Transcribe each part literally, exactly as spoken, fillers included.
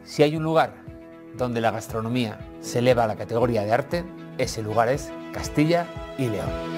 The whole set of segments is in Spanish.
Si hay un lugar donde la gastronomía se eleva a la categoría de arte, ese lugar es Castilla y León.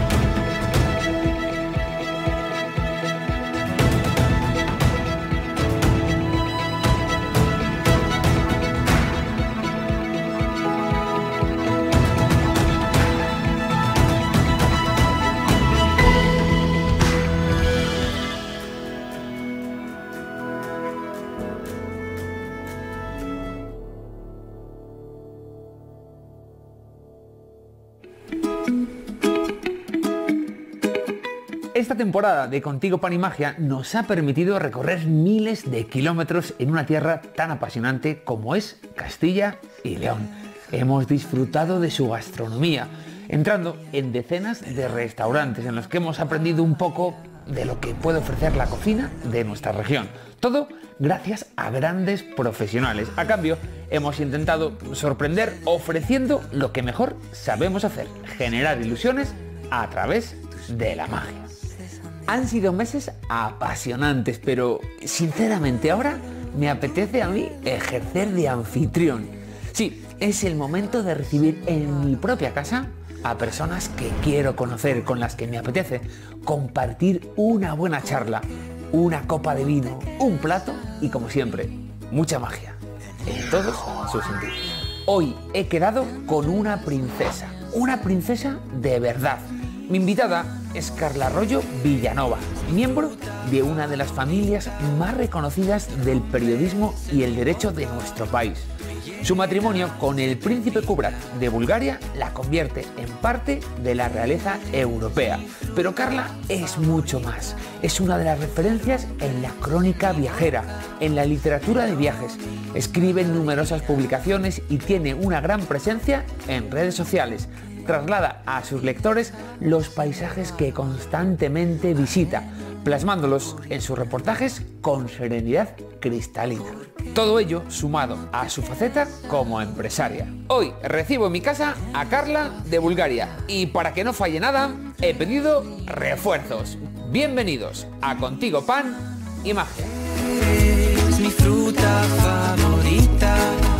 Esta temporada de Contigo Pan y Magia nos ha permitido recorrer miles de kilómetros en una tierra tan apasionante como es Castilla y León. Hemos disfrutado de su gastronomía, entrando en decenas de restaurantes en los que hemos aprendido un poco de lo que puede ofrecer la cocina de nuestra región. Todo gracias a grandes profesionales. A cambio, hemos intentado sorprender ofreciendo lo que mejor sabemos hacer: generar ilusiones a través de la magia. Han sido meses apasionantes, pero sinceramente ahora me apetece a mí ejercer de anfitrión. Sí, es el momento de recibir en mi propia casa a personas que quiero conocer, con las que me apetece compartir una buena charla, una copa de vino, un plato y, como siempre, mucha magia en todos sus sentidos. Hoy he quedado con una princesa, una princesa de verdad. Mi invitada es Carla Arroyo Villanova, miembro de una de las familias más reconocidas del periodismo y el derecho de nuestro país. Su matrimonio con el príncipe Kubrat de Bulgaria la convierte en parte de la realeza europea. Pero Carla es mucho más. Es una de las referencias en la crónica viajera, en la literatura de viajes. Escribe en numerosas publicaciones y tiene una gran presencia en redes sociales. Traslada a sus lectores los paisajes que constantemente visita, plasmándolos en sus reportajes con serenidad cristalina. Todo ello sumado a su faceta como empresaria. Hoy recibo en mi casa a Carla de Bulgaria y, para que no falle nada, he pedido refuerzos. Bienvenidos a Contigo Pan y Magia. Es mi fruta favorita.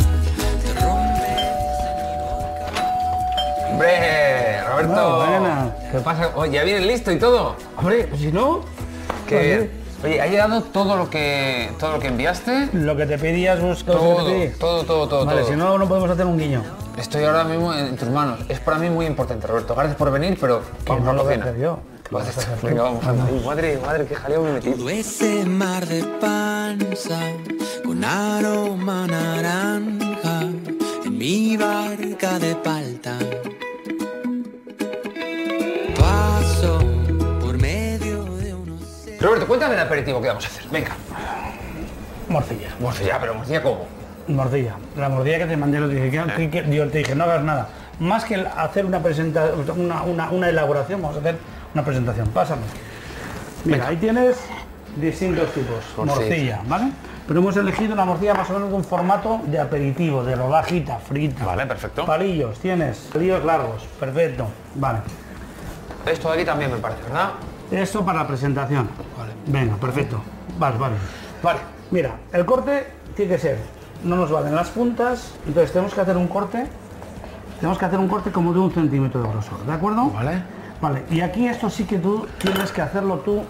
Hombre, Roberto, no, ¿qué pasa? Oye, ¿ya vienes listo y todo? Hombre, pues si no, Que, oye, ¿ha llegado todo lo que todo lo que enviaste? lo que te pedías, busco Todo, que te pedí. todo, todo, todo, Vale, todo. si no, no podemos hacer un guiño. Estoy ahora mismo en tus manos. Es para mí muy importante, Roberto. Gracias por venir, pero Que vamos no a lo la voy a cena. hacer yo. Que lo Vale, vas a hacer tú. venga, vamos. anda. Ay, madre, madre, qué jaleo me he metido. Todo ese mar de panza con aroma naranja en mi barca de palta. Paso por medio de unos... Roberto, cuéntame el aperitivo que vamos a hacer. Venga. Morcilla. Morcilla, pero morcilla ¿cómo? Morcilla. La morcilla que te mandé, lo dije, ¿qué- qué- qué? Yo te dije, no hagas nada. Más que el hacer una presentación, una, una, una elaboración, vamos a hacer una presentación. Pásame. Mira, Venga. ahí tienes distintos tipos. Morcilla. Morcilla, ¿vale? Pero hemos elegido una morcilla más o menos de un formato de aperitivo, de rodajita, frita. Vale, perfecto. Palillos, tienes. Palillos largos, perfecto. Vale. Esto de aquí también me parece, ¿verdad? Esto para la presentación. Vale. Venga, perfecto. Vale, vale. Vale. Mira, el corte tiene que ser, no nos valen las puntas, entonces tenemos que hacer un corte, tenemos que hacer un corte como de un centímetro de grosor, ¿de acuerdo? Vale. Vale, y aquí esto sí que tú tienes que hacerlo tú,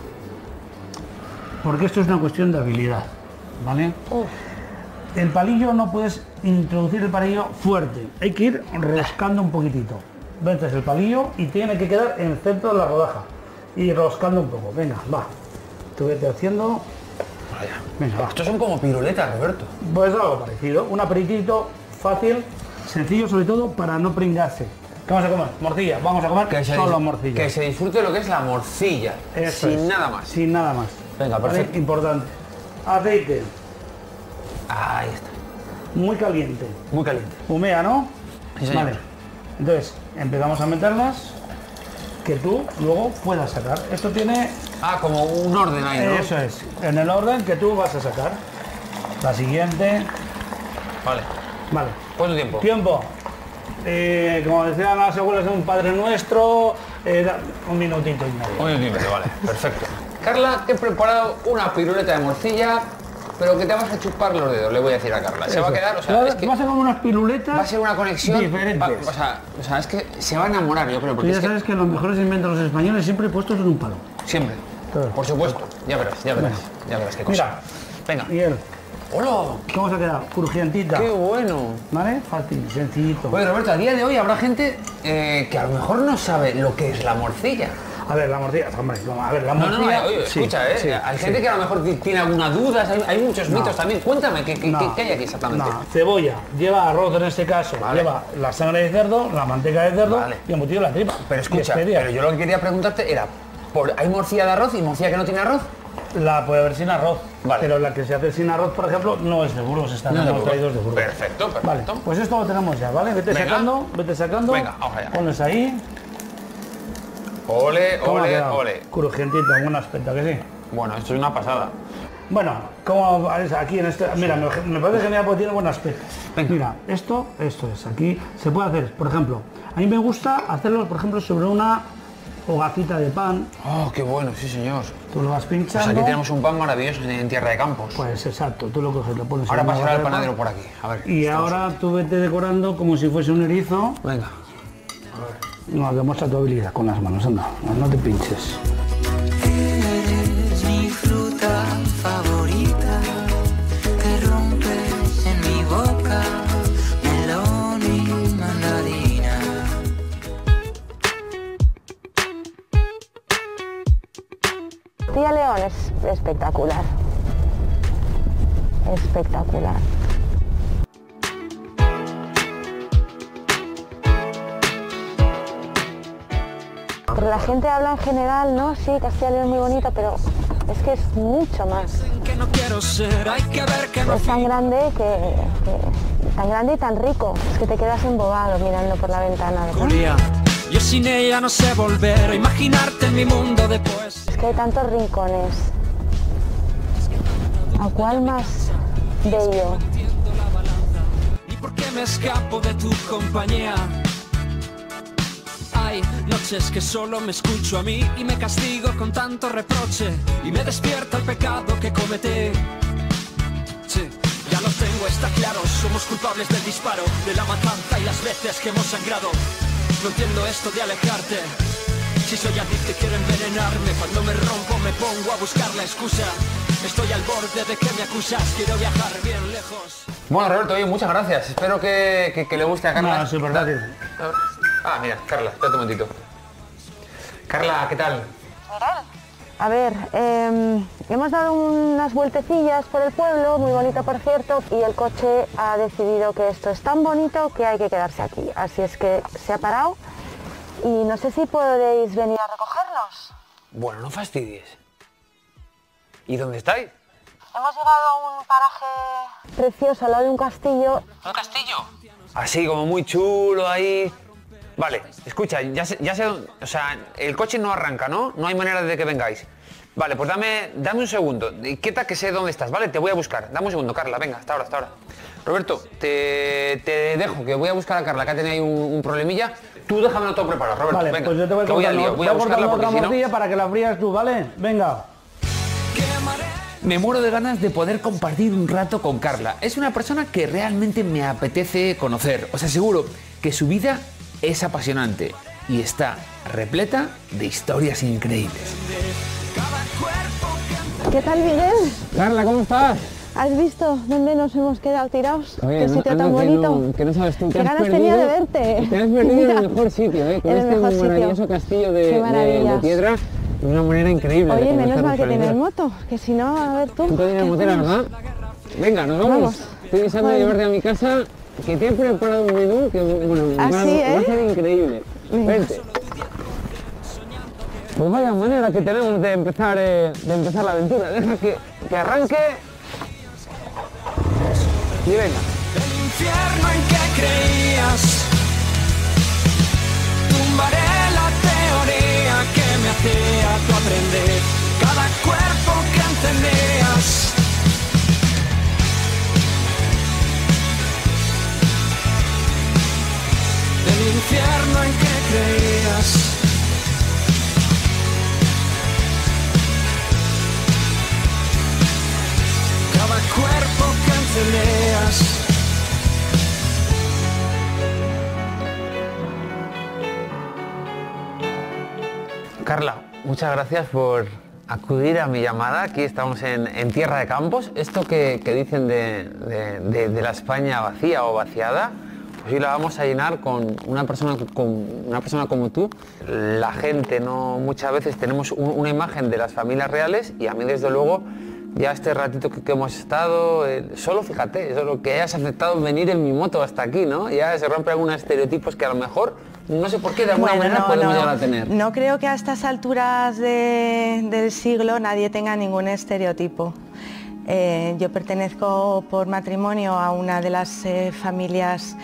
porque esto es una cuestión de habilidad, ¿vale? El palillo no puedes introducir el palillo fuerte, hay que ir roscando un poquitito. Metes el palillo y tiene que quedar en el centro de la rodaja y roscando un poco. Venga, va. Tú vete haciendo. Vaya. Venga, va. Estos son como piruletas, Roberto. Pues algo parecido. Un aperitito fácil, sencillo sobre todo para no pringarse. ¿Qué vamos a comer? Morcilla. Vamos a comer Que se, solo dis- morcilla. que se disfrute lo que es la morcilla. Eso sin es. nada más. Sin nada más. Venga, ¿Vale? perfecto. Importante. Aceite. Ahí está. Muy caliente. Muy caliente. Humea, ¿no? Sí, señor. Vale. Entonces, empezamos a meterlas que tú luego puedas sacar. Esto tiene... Ah, como un orden ahí, ¿no? Eso es. En el orden que tú vas a sacar. La siguiente. Vale. Vale. ¿Cuánto tiempo? Tiempo. Eh, como decían las abuelas de un Padre Nuestro, eh, da- un minutito y medio. Un minuto, vale. Perfecto. Carla, te he preparado una piruleta de morcilla, pero que te vas a chupar los dedos, le voy a decir a Carla. Se va a quedar, o sea, es que va a ser como unas piruletas. va a ser una conexión diferentes. va- o, sea, o sea, es que se va a enamorar, yo creo, Tú porque ya es que sabes que los mejores inventos los españoles siempre puestos en un palo. siempre, Claro. por supuesto, ya verás, ya verás, ya verás qué cosa. Mira, Venga. Miguel, ¡Hola! ¿cómo se ha quedado? Crujientita. ¡Qué bueno! ¿Vale? Fácil, sencillito. Oye, Roberto, a día de hoy habrá gente eh, que a lo mejor no sabe lo que es la morcilla. A ver, la morcilla, hombre, a ver, la No, morcilla... no, oye, sí, escucha, ¿eh? sí, hay sí. gente que a lo mejor ti- tiene alguna duda, hay, hay muchos No. mitos también. Cuéntame, ¿qué, qué, No, qué- qué hay aquí exactamente? No, cebolla, lleva arroz en este caso, Vale. lleva la sangre de cerdo, la manteca de cerdo Vale. y embutido de la tripa. Pero Y escucha, especias. pero yo lo que quería preguntarte era, ¿por, ¿hay morcilla de arroz y morcilla que no tiene arroz? La puede haber sin arroz, Vale. pero la que se hace sin arroz, por ejemplo, no es de Burgos, están No es de los Burgos. traídos de Burgos. Perfecto, perfecto. Vale, pues esto lo tenemos ya, ¿vale? Vete Venga. sacando, vete sacando. Venga, vamos allá. Pones ahí. Ole, ¿Cómo ha ole, quedado? ole. Crujientito, buen aspecto, ¿que sí? Bueno, esto es una pasada. Bueno, como aquí en este, mira, me, me parece genial porque tiene buen aspecto. Venga. Mira, esto, esto es, aquí se puede hacer, por ejemplo, a mí me gusta hacerlo, por ejemplo, sobre una hogacita de pan, Oh, qué bueno, sí señor. tú lo vas Pues pinchando. aquí tenemos un pan maravilloso en, en Tierra de Campos. Pues exacto, tú lo coges, lo pones Ahora en una pasará el hogaza de panadero pan, por aquí. A ver. Y estamos- ahora tú vete decorando como si fuese un erizo. Venga. No, demuestra tu habilidad con las manos, anda, no, no te pinches. Eres mi fruta favorita, te rompes en mi boca, melón y mandarina. Tía León es espectacular. Espectacular. Pero la gente habla en general, ¿no? Sí, Castilla y León es muy bonita, pero es que es mucho más. Que no quiero ser, hay que ver que no Es tan grande que, que- tan grande y tan rico. Es que te quedas embobado mirando por la ventana, ¿verdad? Julia. Yo sin ella no sé volver a imaginarte en mi mundo de poesía. Es que hay tantos rincones. ¿A cuál más bello? Ni por qué me escapo de tu compañía. Hay noches que solo me escucho a mí y me castigo con tanto reproche y me despierta el pecado que cometí. Sí, ya lo tengo, está claro, somos culpables del disparo, de la matanza y las veces que hemos sangrado. No entiendo esto de alejarte. Si soy adicto y quiero envenenarme, cuando me rompo me pongo a buscar la excusa. Estoy al borde de que me acusas, quiero viajar bien lejos. Bueno, Roberto, oye, muchas gracias. Espero que, que- que le guste a Carla. No, súper fácil. Ah, mira, Carla, espérate un momentito. Carla, ¿qué tal? A ver, eh, hemos dado unas vueltecillas por el pueblo, muy bonito por cierto, y el coche ha decidido que esto es tan bonito que hay que quedarse aquí. Así es que se ha parado y no sé si podéis venir a recogernos. Bueno, no fastidies. ¿Y dónde estáis? Hemos llegado a un paraje precioso al lado de un castillo. ¿Un castillo? Así, como muy chulo ahí. Vale, escucha, ya sé, ya sé dónde- o sea, el coche no arranca, ¿no? No hay manera de que vengáis. Vale, pues dame, dame un segundo. Quieta que sé dónde estás, ¿vale? Te voy a buscar. Dame un segundo, Carla, venga, hasta ahora, hasta ahora. Roberto, te, te dejo, que voy a buscar a Carla, que ha tenido ahí un, un problemilla. Tú déjamelo todo preparado, Roberto, Vale, venga. pues yo te voy que voy al cortando, lío, voy a voy buscarla cortando porque otra si no... morcilla para que la frías tú, ¿vale? Venga. Me muero de ganas de poder compartir un rato con Carla. Es una persona que realmente me apetece conocer. Os aseguro que su vida es apasionante y está repleta de historias increíbles. ¿Qué tal, Miguel? Carla, ¿cómo estás? ¿Has visto dónde nos hemos quedado tirados? Oye, Qué no- sitio anda tan que bonito. no- que no sabes tú, te Qué has ganas tenía de perdido- verte. Te has perdido en Mira, el mejor sitio, ¿eh? Con en el este mejor sitio. maravilloso castillo de, Qué de- maravillas. de piedra de una manera increíble. de Oye, conocer menos mal que nuestra tienes aventura. moto, que si no, a ver tú. Tú tienes ¿qué motera, hacemos? ¿verdad? Venga, nos vamos. Vamos. Estoy deseando Vale. llevarte a mi casa, que te he preparado un menú que bueno, ¿Ah, va, sí, va a eh? ser increíble. Venga. Vente. Pues vaya manera que tenemos de empezar, eh, de empezar la aventura. Deja que, que arranque. Y venga. El infierno en que creías. Tumbaré la teoría que me hacía tú aprender. Cada cuerpo que entendías. El infierno en que creías. Cada Carla, muchas gracias por acudir a mi llamada. Aquí estamos en, en Tierra de Campos. Esto que, que dicen de, de, de, de la España vacía o vaciada, pues hoy la vamos a llenar con una persona, con una persona como tú. La gente, no muchas veces tenemos un, una imagen de las familias reales, y a mí desde luego ya este ratito que, que hemos estado, eh, solo fíjate, solo que hayas aceptado venir en mi moto hasta aquí, ¿no? Ya se rompen algunos estereotipos que a lo mejor, no sé por qué, de alguna Bueno, manera no, podemos no, llegar a tener. No creo que a estas alturas de- del siglo nadie tenga ningún estereotipo. Eh, yo pertenezco por matrimonio a una de las eh, familias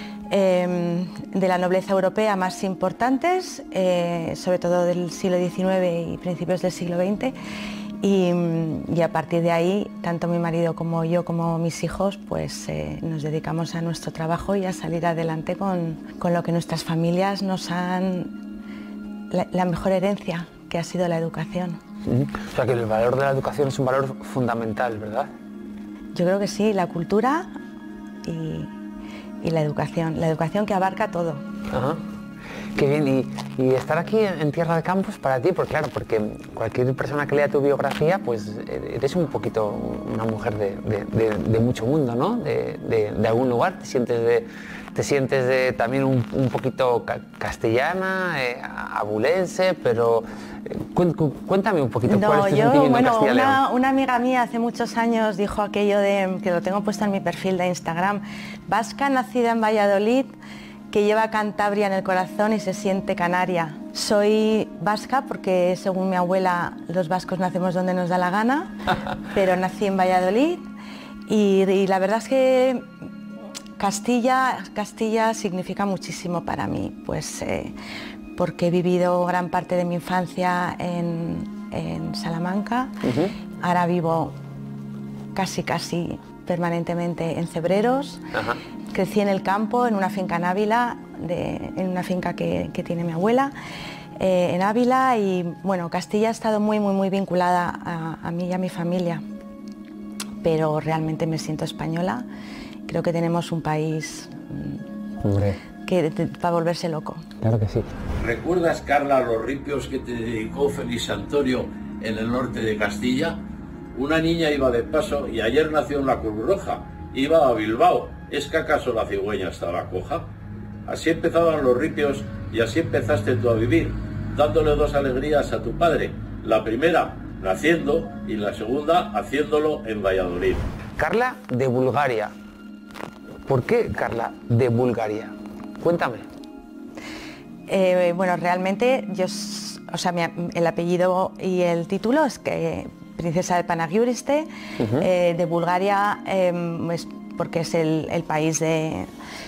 eh, de la nobleza europea más importantes, eh, sobre todo del siglo diecinueve y principios del siglo veinte. Y, y a partir de ahí, tanto mi marido como yo, como mis hijos, pues eh, nos dedicamos a nuestro trabajo y a salir adelante con, con lo que nuestras familias nos han... La, la mejor herencia, que ha sido la educación. Ujú. O sea que el valor de la educación es un valor fundamental, ¿verdad? Yo creo que sí, la cultura y, y la educación. La educación que abarca todo. Ajá. Qué bien, y, y estar aquí en, en Tierra de Campos para ti, pues claro, porque cualquier persona que lea tu biografía, pues eres un poquito una mujer de, de, de, de mucho mundo, ¿no? De, de, de algún lugar, te sientes, de, te sientes de, también un, un poquito ca castellana, eh, abulense, pero eh, cuéntame un poquito No, cuál es tu yo, sentimiento bueno, en Castilla y León. una, una amiga mía hace muchos años dijo aquello de, que lo tengo puesto en mi perfil de Instagram, vasca nacida en Valladolid, que lleva Cantabria en el corazón y se siente canaria. Soy vasca porque, según mi abuela, los vascos nacemos donde nos da la gana, pero nací en Valladolid y, y la verdad es que Castilla, Castilla significa muchísimo para mí, pues eh, porque he vivido gran parte de mi infancia en, en Salamanca, uh-huh. Ahora vivo casi casi permanentemente en Cebreros. Uh-huh. Crecí en el campo, en una finca en Ávila, de, en una finca que, que tiene mi abuela, eh, en Ávila, y bueno, Castilla ha estado muy, muy, muy vinculada a, a mí y a mi familia, pero realmente me siento española. Creo que tenemos un país Hombre. que para volverse loco. Claro que sí. ¿Recuerdas, Carla, los ripios que te dedicó Félix Antonio en el norte de Castilla? Una niña iba de paso y ayer nació en la Cruz Roja, iba a Bilbao. ¿Es que acaso la cigüeña estaba coja? Así empezaban los ripios y así empezaste tú a vivir, dándole dos alegrías a tu padre. La primera, naciendo, y la segunda, haciéndolo en Valladolid. Carla de Bulgaria. ¿Por qué Carla de Bulgaria? Cuéntame. Eh, bueno, realmente, yo, o sea, mi, el apellido y el título es que princesa de Panagiuriste, uh-huh. eh, de Bulgaria, eh, es porque es el, el país de,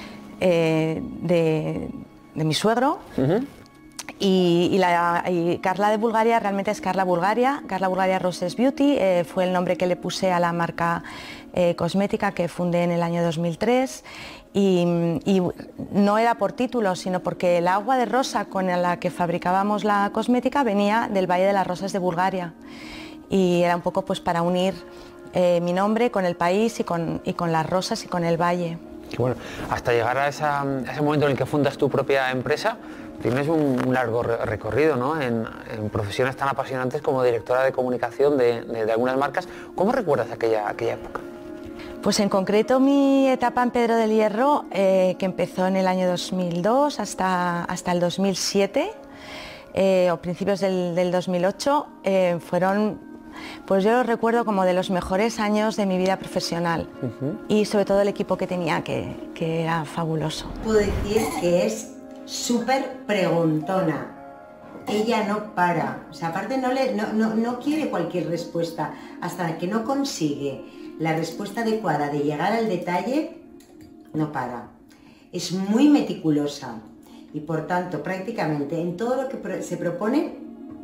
eh, de, de mi suegro. Uh-huh. y, y, la, y Carla de Bulgaria realmente es Carla Bulgaria, Carla Bulgaria Roses Beauty, eh, fue el nombre que le puse a la marca eh, cosmética que fundé en el año dos mil tres, y, y no era por título, sino porque el agua de rosa con la que fabricábamos la cosmética venía del Valle de las Rosas de Bulgaria, y era un poco pues para unir Eh, mi nombre con el país y con, y con las rosas y con el valle. Y bueno, hasta llegar a, esa, a ese momento en el que fundas tu propia empresa, tienes un, un largo re recorrido, ¿no? en, en profesiones tan apasionantes como directora de comunicación de, de, de algunas marcas. ¿Cómo recuerdas aquella, aquella época? Pues en concreto mi etapa en Pedro del Hierro, eh, que empezó en el año dos mil dos hasta, hasta el dos mil siete, eh, o principios del, del dos mil ocho, eh, fueron... Pues yo lo recuerdo como de los mejores años de mi vida profesional, uh-huh. y sobre todo el equipo que tenía, que, que era fabuloso. Puedo decir que es súper preguntona, ella no para, o sea, aparte no, le, no, no, no quiere cualquier respuesta, hasta que no consigue la respuesta adecuada de llegar al detalle, no para. Es muy meticulosa y por tanto prácticamente en todo lo que se propone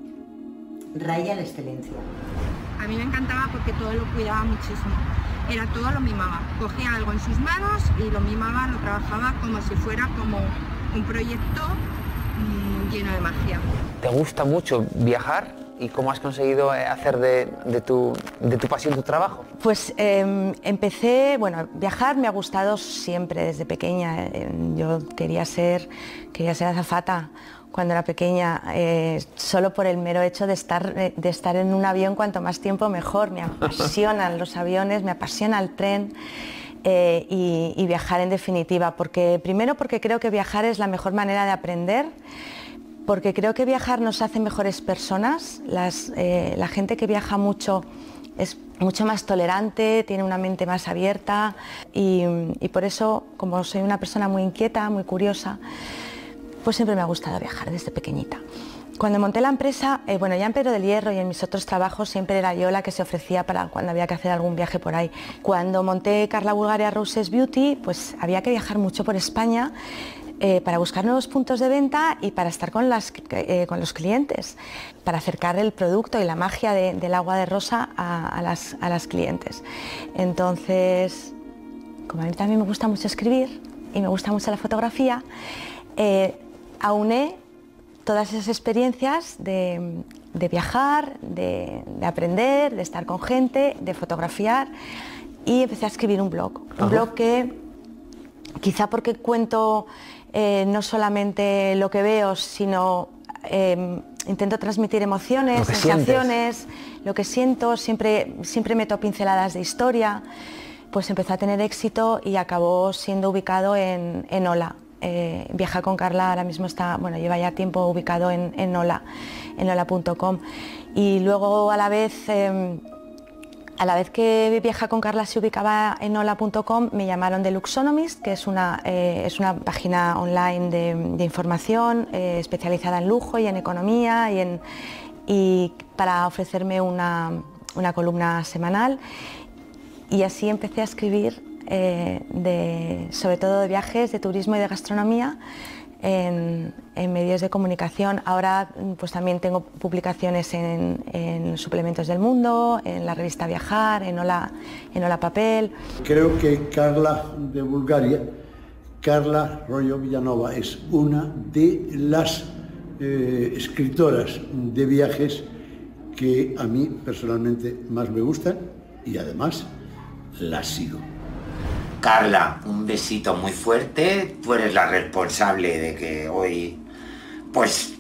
raya la excelencia. A mí me encantaba porque todo lo cuidaba muchísimo, era todo lo mimaba, cogía algo en sus manos y lo mimaba, lo trabajaba como si fuera como un proyecto mmm, lleno de magia. ¿Te gusta mucho viajar y cómo has conseguido hacer de, de, tu, de tu pasión tu trabajo? Pues eh, empecé, bueno, viajar me ha gustado siempre desde pequeña, eh, yo quería ser, quería ser azafata cuando era pequeña, eh, solo por el mero hecho de estar, de estar en un avión, cuanto más tiempo mejor. Me apasionan los aviones, me apasiona el tren eh, y, y viajar en definitiva, porque primero porque creo que viajar es la mejor manera de aprender, porque creo que viajar nos hace mejores personas. Las, eh, la gente que viaja mucho es mucho más tolerante, tiene una mente más abierta y, y por eso, como soy una persona muy inquieta, muy curiosa, pues siempre me ha gustado viajar desde pequeñita. Cuando monté la empresa, eh, bueno, ya en Pedro del Hierro y en mis otros trabajos siempre era yo la que se ofrecía para cuando había que hacer algún viaje por ahí. Cuando monté Carla Bulgaria Roses Beauty, pues había que viajar mucho por España eh, para buscar nuevos puntos de venta y para estar con, las, eh, con los clientes, para acercar el producto y la magia de, del agua de rosa a, a, las, a las clientes. Entonces, como a mí también me gusta mucho escribir y me gusta mucho la fotografía, eh, auné todas esas experiencias de, de viajar, de, de aprender, de estar con gente, de fotografiar y empecé a escribir un blog. Un Ajá. blog que, quizá porque cuento eh, no solamente lo que veo, sino eh, intento transmitir emociones, lo sensaciones, sientes. Lo que siento, siempre, siempre meto pinceladas de historia, pues empezó a tener éxito y acabó siendo ubicado en, en Hola. Eh, Viaja con Carla ahora mismo está, bueno, lleva ya tiempo ubicado en, en Hola, en hola punto com. Y luego a la vez, eh, a la vez que Viaja con Carla se ubicaba en hola punto com, me llamaron de Luxonomist, que es una, eh, es una página online de, de información eh, especializada en lujo y en economía y, en, y para ofrecerme una, una columna semanal. Y así empecé a escribir Eh, de, sobre todo de viajes, de turismo y de gastronomía en, en medios de comunicación. Ahora pues también tengo publicaciones en, en Suplementos del Mundo, en la revista Viajar, en Hola, en Hola Papel. Creo que Carla de Bulgaria, Carla Royo Villanova, es una de las eh, escritoras de viajes que a mí personalmente más me gustan y además las sigo. Carla, un besito muy fuerte. Tú eres la responsable de que hoy pues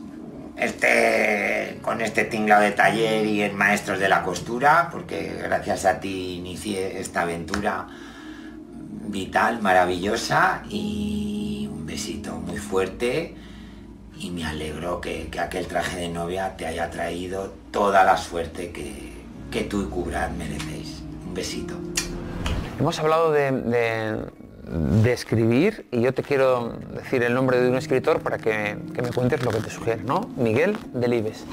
esté con este tinglado de taller y en Maestros de la Costura, porque gracias a ti inicié esta aventura vital, maravillosa, y un besito muy fuerte. Y me alegro que, que aquel traje de novia te haya traído toda la suerte que, que tú y Kubrat merecéis. Un besito. Hemos hablado de, de, de escribir y yo te quiero decir el nombre de un escritor para que, que me cuentes lo que te sugiere, ¿no? Miguel Delibes.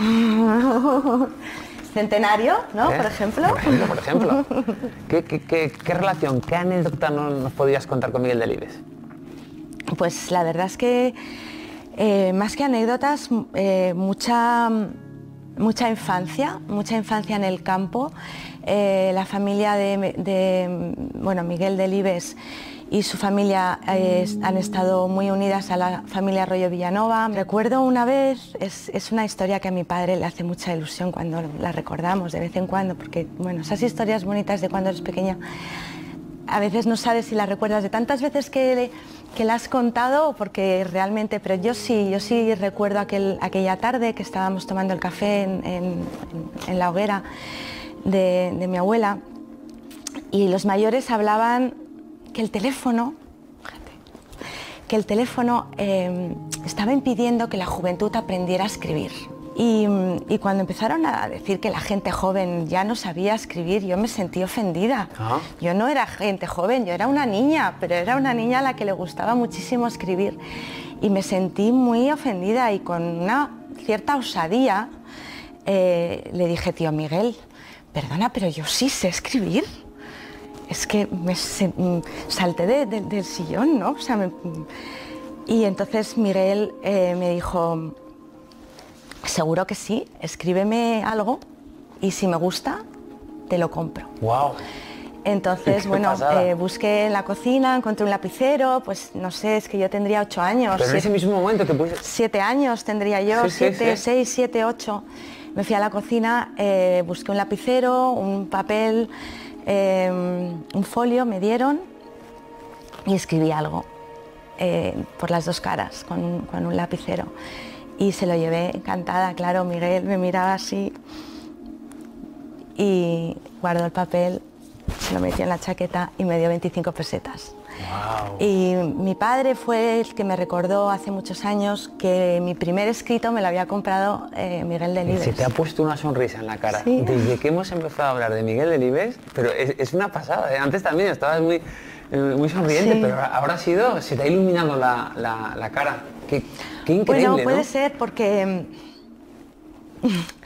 Centenario, ¿no? ¿Eh? Por ejemplo. Por ejemplo, por ejemplo. ¿Qué, qué, qué, qué relación, qué anécdota nos podías contar con Miguel Delibes? Pues la verdad es que eh, más que anécdotas, eh, mucha, mucha infancia, mucha infancia en el campo. Eh, la familia de, de bueno, Miguel Delibes y su familia eh, han estado muy unidas a la familia Royo Villanova. Recuerdo una vez, es, es una historia que a mi padre le hace mucha ilusión cuando la recordamos de vez en cuando, porque bueno, esas historias bonitas de cuando eres pequeña, a veces no sabes si las recuerdas de tantas veces que, le, que la has contado, porque realmente, pero yo sí, yo sí recuerdo aquel, aquella tarde que estábamos tomando el café en, en, en la hoguera De, de mi abuela, y los mayores hablaban que el teléfono, fíjate, que el teléfono eh, estaba impidiendo que la juventud aprendiera a escribir. Y, y cuando empezaron a decir que la gente joven ya no sabía escribir, yo me sentí ofendida. ¿Ah? Yo no era gente joven, yo era una niña, pero era una niña a la que le gustaba muchísimo escribir. Y me sentí muy ofendida y con una cierta osadía eh, le dije, tío Miguel, perdona, pero yo sí sé escribir. Es que me se, salté de, de, del sillón, ¿no? O sea, me, y entonces Miguel eh, me dijo, seguro que sí, escríbeme algo y si me gusta, te lo compro. ¡Wow! Entonces, bueno, eh, busqué en la cocina, encontré un lapicero, pues no sé, es que yo tendría ocho años. Pero en ese mismo momento que puse... Siete años tendría yo, sí, siete, sí, sí. seis, siete, ocho. Me fui a la cocina, eh, busqué un lapicero, un papel, eh, un folio, me dieron y escribí algo eh, por las dos caras con, con un lapicero. Y se lo llevé encantada, claro, Miguel me miraba así y guardó el papel, se lo metió en la chaqueta y me dio veinticinco pesetas. Wow. Y mi padre fue el que me recordó hace muchos años que mi primer escrito me lo había comprado eh, Miguel Delibes. Se te ha puesto una sonrisa en la cara. Sí. Desde que hemos empezado a hablar de Miguel Delibes, pero es, es una pasada, ¿eh? Antes también estabas muy, eh, muy sonriente, Sí. pero ahora ha sido, se te ha iluminado la, la, la cara. Qué, qué increíble, Bueno, puede ¿no? ser porque mm,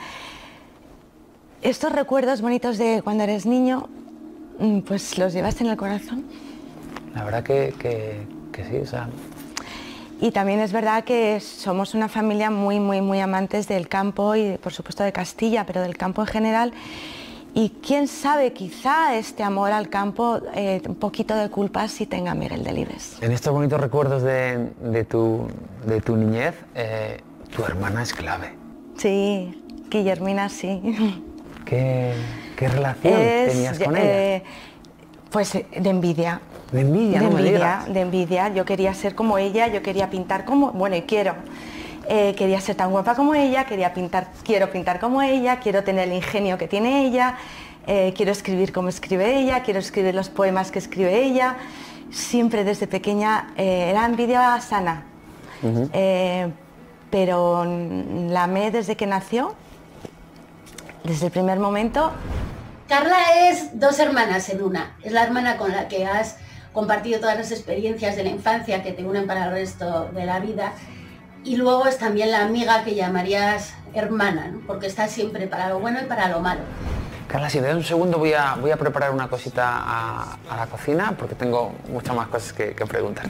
estos recuerdos bonitos de cuando eres niño, mm, pues los llevas en el corazón. La verdad que, que, que sí, o sea... Y también es verdad que somos una familia muy, muy, muy amantes del campo y, por supuesto, de Castilla, pero del campo en general. Y quién sabe, quizá este amor al campo, eh, un poquito de culpa sí tenga Miguel Delibes. En estos bonitos recuerdos de, de, tu, de tu niñez, eh, tu hermana es clave. Sí, Guillermina sí. ¿Qué, qué relación Es, tenías con eh, ella? Pues de envidia. De envidia, de no me envidia, digas. de envidia. Yo quería ser como ella, yo quería pintar como, bueno, y quiero. Eh, quería ser tan guapa como ella, quería pintar, quiero pintar como ella, quiero tener el ingenio que tiene ella, eh, quiero escribir como escribe ella, quiero escribir los poemas que escribe ella. Siempre desde pequeña eh, era envidia sana, Uh-huh. eh, pero la amé desde que nació, desde el primer momento. Carla es dos hermanas en una. Es la hermana con la que has compartido todas las experiencias de la infancia que te unen para el resto de la vida. Y luego es también la amiga que llamarías hermana, ¿no? Porque está siempre para lo bueno y para lo malo. Carla, si me das un segundo voy a, voy a preparar una cosita a, a la cocina porque tengo muchas más cosas que, que preguntarte.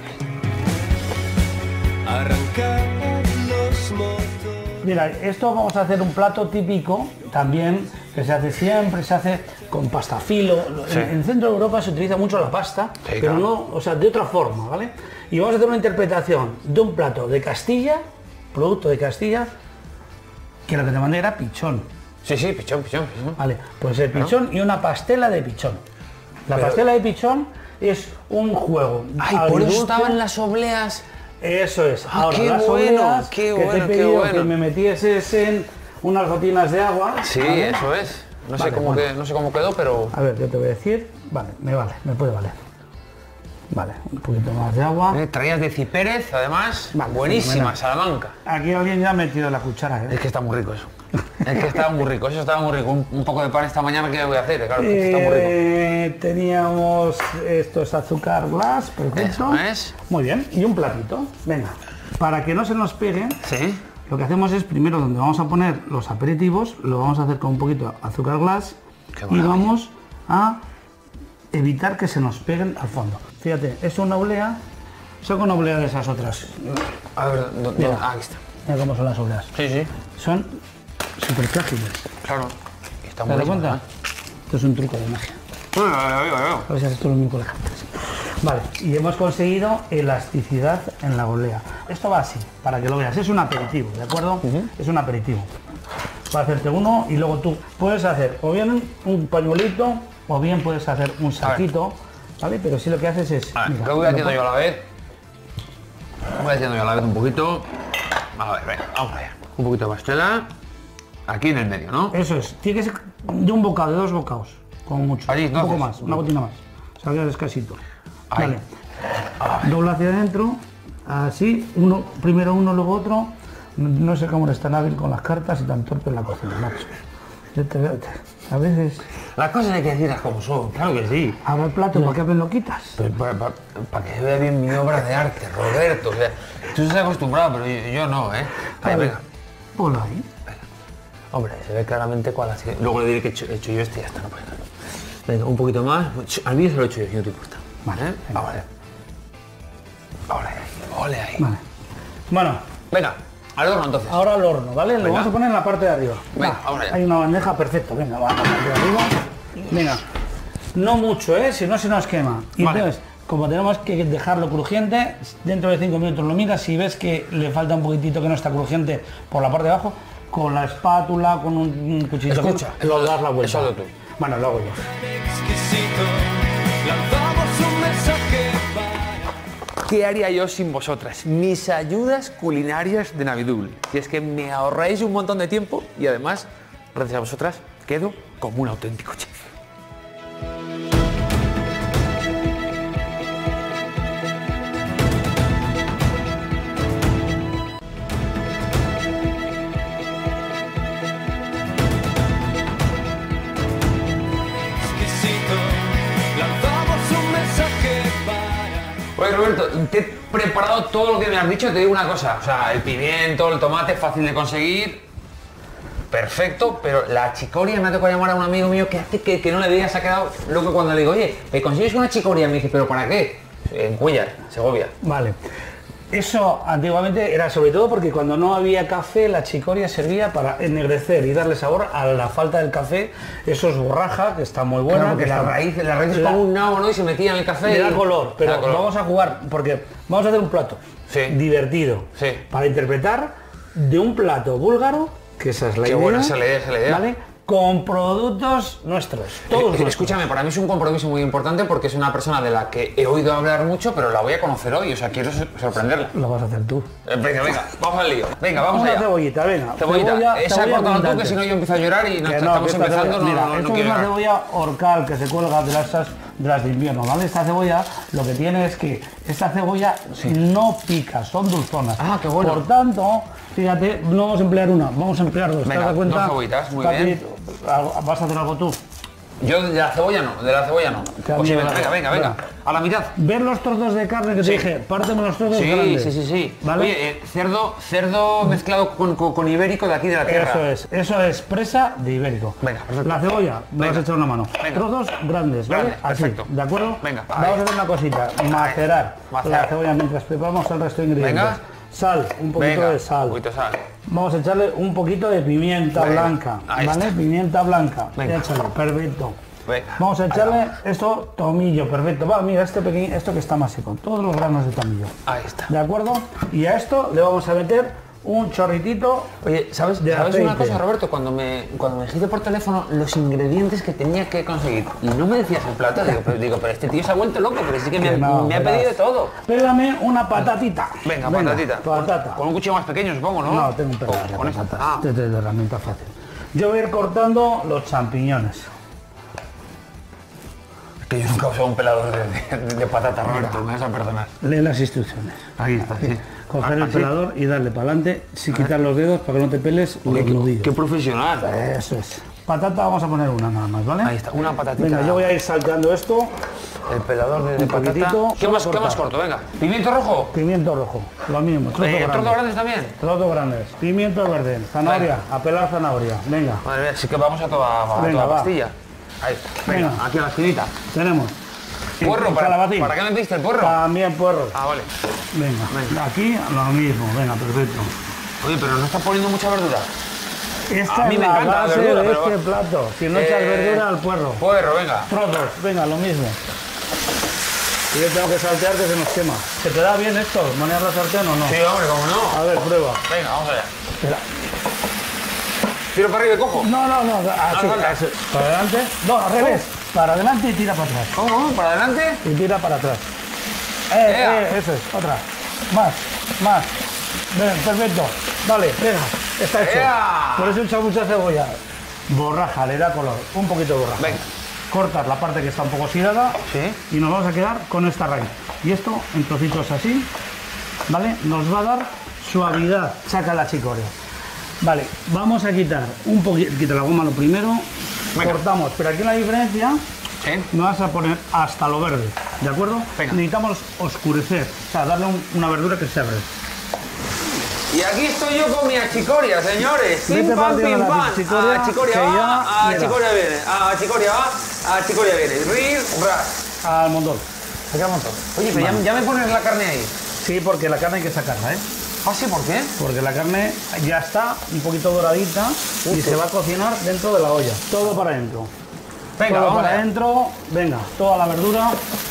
Arrancar los motores. Mira, esto vamos a hacer un plato típico también que se hace siempre, se hace con pasta filo. Sí. En, en el centro de Europa se utiliza mucho la pasta, Sí, pero claro. no, o sea, de otra forma, ¿vale? Y vamos a hacer una interpretación de un plato de Castilla, producto de Castilla, que lo que te mandé era pichón. Sí, sí, pichón, pichón, pichón. Vale, pues el pichón y una pastela de pichón. La Pero- pastela de pichón es un juego. Ay, por eso agridulce. estaban las obleas. Eso es. Ah, Ahora, qué las bueno, obleas qué que bueno, te he qué pedido bueno. que me metieses en unas gotinas de agua. Sí, ¿vale? eso es. No, Vale, sé cómo bueno. que, no sé cómo quedó, pero... A ver, ¿qué te voy a decir? Vale, me vale, me puede valer. Vale, un poquito más de agua. Eh, traías de Cipérez, además, Vale, buenísima, fenomenal. Salamanca. Aquí alguien ya ha metido la cuchara, ¿eh? Es que está muy rico eso. Es que estaba muy rico, eso estaba muy rico. Un, un poco de pan esta mañana, ¿qué voy a hacer? Claro, que está muy rico. Eh, teníamos, esto es azúcar glass, perfecto. Eso es. Muy bien, y un platito. Venga, para que no se nos pegue, Sí. lo que hacemos es primero donde vamos a poner los aperitivos, lo vamos a hacer con un poquito de azúcar glass Qué y maravilla. vamos a evitar que se nos peguen al fondo. Fíjate, es una oblea, saca una oblea de esas otras. A ver, ¿dónde? Mira. Ah, aquí está. Mira cómo son las obleas. Sí, sí, Son súper frágiles. claro. Y está ¿Te muy das rico, cuenta? Esto es un truco de magia. ¿eh? Bueno, lo veo, lo veo. A ver si haces tú lo mismo con la cámara. Vale, y hemos conseguido elasticidad en la olea. Esto va así, para que lo veas. Es un aperitivo, ¿de acuerdo? Es un aperitivo. Para hacerte uno y luego tú puedes hacer o bien un pañuelito o bien puedes hacer un saquito, ¿vale? Pero si lo que haces es... A ver, mira, ¿qué voy lo haciendo pon- yo a la vez? Voy haciendo yo a la vez un poquito. A ver, venga, vamos allá. Un poquito de pastela. Aquí en el medio, ¿no? Eso es, tiene que ser de un bocado, de dos bocados, como mucho. Allí, un poco entonces. más, una gotina más. Salga escasito. Ahí. Vale. Dobla hacia adentro, así, uno, primero uno, luego otro. No, no sé cómo eres tan hábil con las cartas y tan torpe en la cocina, macho. Vete, vete. A veces, Las cosas hay que decirlas como son, claro que sí. abre el plato, ¿para qué me lo quitas? Para que se vea bien mi obra de arte, Roberto. O sea, tú estás acostumbrado, pero yo, yo no, ¿eh? Ahí, A ver, venga. ponlo ahí. Hombre, se ve claramente cuál ha sido. Luego le diré que he hecho, he hecho yo este y ya está, no pasa nada. Venga, un poquito más. Al mío se lo he hecho yo, si no te importa. Vale, ¿Eh? venga. Vamos allá. Ole ahí, ole ahí. Vale. Bueno, Venga, al horno entonces. ahora al horno, ¿vale? Lo Venga. vamos a poner en la parte de arriba. Venga, Va, vamos allá. Hay una bandeja, perfecto. Venga, va, la parte de arriba. Venga. No mucho, ¿eh? Si no se nos quema. Y Vale. entonces, como tenemos que dejarlo crujiente, dentro de cinco minutos lo miras, si ves que le falta un poquitito que no está crujiente por la parte de abajo, con la espátula, con un, un cuchillo, Escucha, lo das la vuelta. eso hazlo tú. Bueno, lo hago yo. Exquisito, lanzamos un mensaje para... ¿qué haría yo sin vosotras? Mis ayudas culinarias de Navidul. Y es que me ahorráis un montón de tiempo y además, gracias a vosotras, quedo como un auténtico chef. Oye, Roberto, te he preparado todo lo que me has dicho, te digo una cosa, o sea, el pimiento, el tomate, fácil de conseguir, perfecto, pero la chicoria me ha tocado llamar a un amigo mío que hace que, que no le diga, se ha quedado loco cuando le digo, oye, ¿me consigues una chicoria? Me dice, ¿pero para qué? En Cuéllar, Segovia. Vale. Eso antiguamente era sobre todo porque cuando no había café la chicoria servía para ennegrecer y darle sabor a la falta del café. Eso es borraja, que está muy buena. Claro, porque que la está... raíz, la raíz es como un nabo, ¿no? Y se metía en el café. Le da y... color, pero da color. Vamos a jugar, porque vamos a hacer un plato sí. divertido sí. para interpretar de un plato búlgaro, que esa es la Qué idea. buena esa idea, esa idea. ¿Vale? Con productos nuestros, todos nuestros. Escúchame, para mí es un compromiso muy importante porque es una persona de la que he oído hablar mucho, pero la voy a conocer hoy, o sea, quiero sorprenderla. Lo vas a hacer tú. Eh, venga, venga, vamos al lío. Venga, vamos una allá. cebollita, venga. Cebollita, Cebolla, esa cebolla córtala tú, que abundante. si no yo empiezo a llorar y no, Que estamos que empezando, cebolla, no, mira, no, no, esto no es quiero una llorar. cebolla horcal que se cuelga de las, de las de invierno, ¿vale? Esta cebolla lo que tiene es que esta cebolla sí. no pica, son dulzonas. Ah, qué bueno. Por tanto, fíjate, no vamos a emplear una, vamos a emplear dos. Venga, ¿te das cuenta? dos cebollitas, muy Papi, bien. ¿vas a hacer algo tú? Yo de la cebolla no, de la cebolla no. Pues sí, venga, venga, venga, venga, a la mitad. Ver los trozos de carne que te Sí. dije, párteme los trozos Sí, grandes. sí, sí, sí. ¿Vale? Oye, eh, cerdo, cerdo mezclado con, con, con ibérico de aquí de la tierra. Eso es, eso es presa de ibérico. Venga, perfecto. La cebolla, me vas a echar una mano. Venga. Trozos grandes, ¿vale? Grande, Así, perfecto. ¿de acuerdo? Venga, vamos ahí. a hacer una cosita, macerar, macerar. la cebolla mientras preparamos el resto de ingredientes. Venga. Sal, un poquito Venga, de sal. un poquito de sal. Vamos a echarle un poquito de pimienta Venga, blanca, ahí ¿vale? está. Pimienta blanca. Venga. Échale, perfecto. Venga. Vamos a ahí echarle vamos. esto, tomillo, perfecto. Va, mira, este pequeño, esto que está más seco, todos los granos de tomillo. Ahí está. ¿De acuerdo? Y a esto le vamos a meter un chorritito. Oye, ¿sabes, de ¿sabes aceite. una cosa, Roberto? Cuando me, cuando me dijiste por teléfono los ingredientes que tenía que conseguir y no me decías el plato, digo, pero, digo, pero este tío se ha vuelto loco, pero sí que me, Que no, me ha verás. pedido de todo. Pégame una patatita. Venga, patatita. Patata. Con, con un cuchillo más pequeño, supongo, ¿no? No, tengo un pedazo Con, de con esa. patatas. Ah, Este es de herramienta fácil. Yo voy a ir cortando los champiñones. es que yo nunca he usado un pelador de, de, de patata, Roberto, me vas a perdonar. Lee las instrucciones. Ahí está, sí. Coger Ah, el ¿así? pelador y darle para adelante sin quitar los dedos para que no te peles los Oye, qué, nudillos. qué profesional. Eso es. Patata vamos a poner una nada más, ¿vale? Ahí está, una patatita. Venga, yo voy a ir salteando esto. El pelador de, de Un patata. poquitito, ¿Qué solo más, ¿Qué cortar. más corto? Venga. ¿Pimiento rojo? Pimiento rojo, lo mismo. Trozos Eh, grandes. ¿Trozos grandes también? Trozos grandes. Pimiento verde, zanahoria, a pelar zanahoria. Venga, Madre mía, sí que vamos a toda, a Venga, toda va. pastilla. Ahí está. Venga, Venga. aquí a la esquinita. tenemos. Puerro, El para, calabacín. ¿para qué me pediste el puerro? También puerro. Ah, vale. Venga, Venga. aquí lo mismo. Venga, perfecto. Oye, pero no estás poniendo mucha verdura. Esta A mí es me la encanta la base verdura, de pero- este plato. Si no echas Eh, verdura al puerro. Puerro, venga. Trozos, venga, lo mismo. Y yo tengo que saltear que se nos quema. ¿Se te da bien esto? ¿Manejar la sartén o no? Sí, hombre, cómo no. A ver, prueba. Venga, vamos allá. Espera. ¿Tiro para arriba y cojo? No, no, no, así, No, no, no. así. Para adelante. No, al revés. Para adelante y tira para atrás. ¿Cómo, cómo? ¿Para adelante? Y tira para atrás. Eh, Ea. eh, eso es, otra. Más, más. Ven, perfecto. Vale, venga, está hecho. Ea. Por eso he echado mucha cebolla. Borraja, le da color. Un poquito de borraja. Venga. Cortas la parte que está un poco oxidada. Sí. Y nos vamos a quedar con esta raíz. Y esto en trocitos así, ¿vale? Nos va a dar suavidad. Saca la chicoria. Vale, vamos a quitar un poquito, quita la goma lo primero. Venga. Cortamos, pero aquí la diferencia. Sí. Me vas a poner hasta lo verde, ¿de acuerdo? Venga. Necesitamos oscurecer, o sea, darle un- una verdura que se abre. Y aquí estoy yo con mi achicoria, señores. Vete Pim pam, partiendo pim la pam. achicoria, Achicoria que ya, va, mira. achicoria viene. Achicoria va, achicoria viene. Rir, ras. Al montón. Aquí al montón. Oye, pero ya, ya me pones la carne ahí. Sí, porque la carne hay que sacarla, ¿eh? ¿Ah, sí? ¿Por qué? Porque la carne ya está un poquito doradita y se va a cocinar dentro de la olla. Todo para adentro. Venga, Todo vamos para allá. adentro, venga, toda la verdura.